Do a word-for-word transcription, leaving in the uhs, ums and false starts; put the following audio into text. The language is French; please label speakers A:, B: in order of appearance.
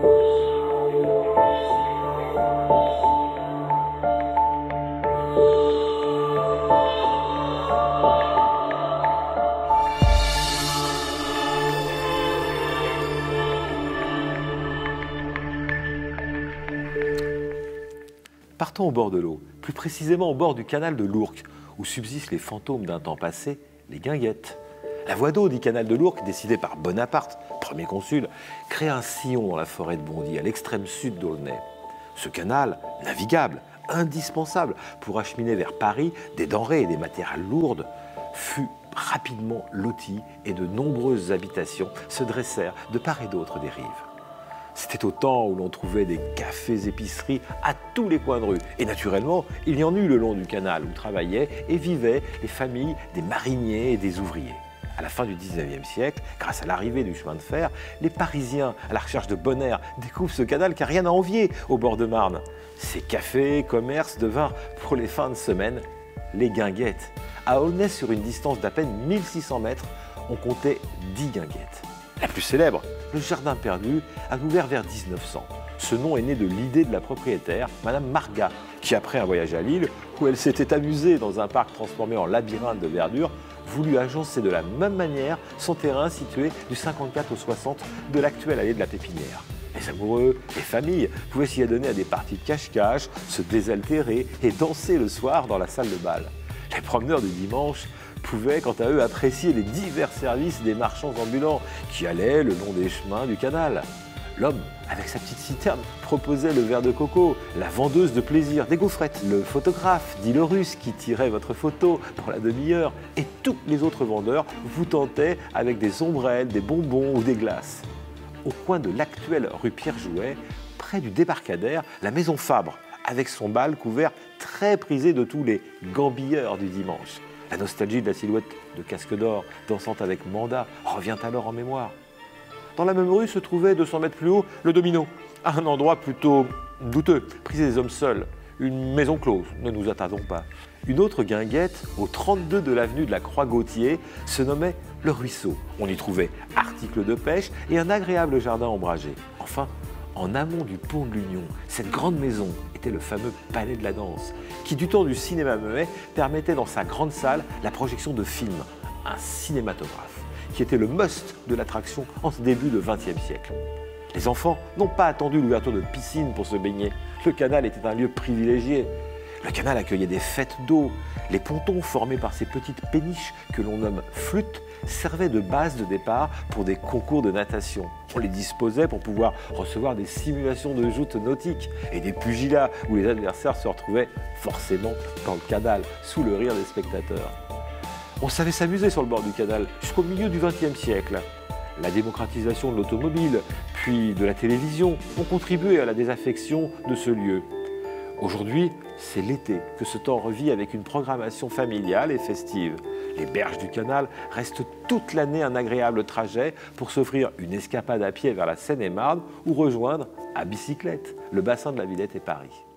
A: Partons au bord de l'eau, plus précisément au bord du canal de l'Ourcq, où subsistent les fantômes d'un temps passé, les guinguettes. La voie d'eau du canal de l'Ourcq, décidée par Bonaparte, premier consul, crée un sillon dans la forêt de Bondy, à l'extrême sud d'Aulnay. Ce canal, navigable, indispensable pour acheminer vers Paris des denrées et des matières lourdes, fut rapidement loti et de nombreuses habitations se dressèrent de part et d'autre des rives. C'était au temps où l'on trouvait des cafés-épiceries à tous les coins de rue. Et naturellement, il y en eut le long du canal où travaillaient et vivaient les familles des mariniers et des ouvriers. À la fin du dix-neuvième siècle, grâce à l'arrivée du chemin de fer, les Parisiens, à la recherche de bon air, découvrent ce canal qui n'a rien à envier au bord de Marne. Ces cafés, commerces devinrent, pour les fins de semaine, les guinguettes. À Aulnay, sur une distance d'à peine mille six cents mètres, on comptait dix guinguettes. La plus célèbre, le Jardin perdu, a ouvert vers dix-neuf cents. Ce nom est né de l'idée de la propriétaire, Madame Margat, qui après un voyage à Lille, où elle s'était amusée dans un parc transformé en labyrinthe de verdure, voulut agencer de la même manière son terrain situé du cinquante-quatre au soixante de l'actuelle allée de la Pépinière. Les amoureux, les familles pouvaient s'y adonner à des parties de cache-cache, se désaltérer et danser le soir dans la salle de bal. Les promeneurs du dimanche pouvaient quant à eux apprécier les divers services des marchands ambulants qui allaient le long des chemins du canal. L'homme, avec sa petite citerne, proposait le verre de coco, la vendeuse de plaisir, des gaufrettes, le photographe, dit le Russe, qui tirait votre photo pour la demi-heure, et tous les autres vendeurs vous tentaient avec des ombrelles, des bonbons ou des glaces. Au coin de l'actuelle rue Pierre-Jouet, près du débarcadère, la maison Fabre, avec son bal couvert très prisé de tous les gambilleurs du dimanche. La nostalgie de la silhouette de Casque d'Or dansant avec Manda revient alors en mémoire. Dans la même rue se trouvait, deux cents mètres plus haut, le Domino, un endroit plutôt douteux, prisé des hommes seuls, une maison close, ne nous attardons pas. Une autre guinguette, au trente-deux de l'avenue de la Croix-Gautier, se nommait le Ruisseau. On y trouvait articles de pêche et un agréable jardin ombragé. Enfin, en amont du pont de l'Union, cette grande maison était le fameux Palais de la Danse, qui du temps du cinéma muet permettait dans sa grande salle la projection de films, un cinématographe, qui était le must de l'attraction en ce début de vingtième siècle. Les enfants n'ont pas attendu l'ouverture de piscines pour se baigner. Le canal était un lieu privilégié. Le canal accueillait des fêtes d'eau. Les pontons formés par ces petites péniches que l'on nomme flûtes servaient de base de départ pour des concours de natation. On les disposait pour pouvoir recevoir des simulations de joutes nautiques et des pugilats où les adversaires se retrouvaient forcément dans le canal, sous le rire des spectateurs. On savait s'amuser sur le bord du canal jusqu'au milieu du vingtième siècle. La démocratisation de l'automobile, puis de la télévision, ont contribué à la désaffection de ce lieu. Aujourd'hui, c'est l'été que ce temps revit avec une programmation familiale et festive. Les berges du canal restent toute l'année un agréable trajet pour s'offrir une escapade à pied vers la Seine-et-Marne ou rejoindre, à bicyclette, le bassin de la Villette et Paris.